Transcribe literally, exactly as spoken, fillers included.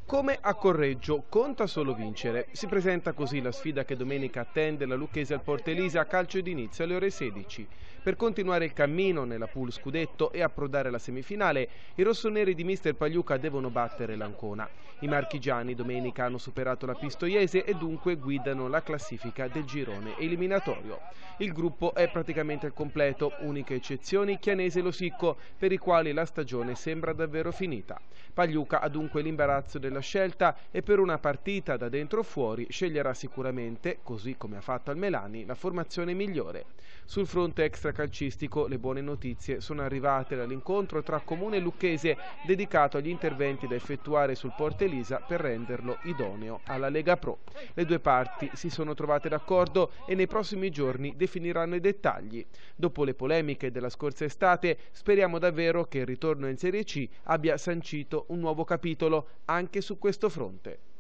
Come a Correggio, conta solo vincere. Si presenta così la sfida che domenica attende la Lucchese al Portelise a calcio d'inizio alle ore sedici. Per continuare il cammino nella pool scudetto e approdare alla semifinale, i rossoneri di mister Pagliuca devono battere l'Ancona. I marchigiani domenica hanno superato la Pistoiese e dunque guidano la classifica del girone eliminatorio. Il gruppo è praticamente al completo, uniche eccezioni Chianese e Losicco, per i quali la stagione sembra davvero finita. Pagliuca ha dunque l'imbarazzo della scelta e per una partita da dentro o fuori sceglierà sicuramente, così come ha fatto al Melani, la formazione migliore. Sul fronte extracalcistico le buone notizie sono arrivate dall'incontro tra Comune e Lucchese dedicato agli interventi da effettuare sul Portelisa per renderlo idoneo alla Lega Pro. Le due parti si sono trovate d'accordo e nei prossimi giorni definiranno i dettagli. Dopo le polemiche della scorsa estate speriamo davvero che il ritorno in Serie C abbia sancito un nuovo capitolo anche su questo fronte.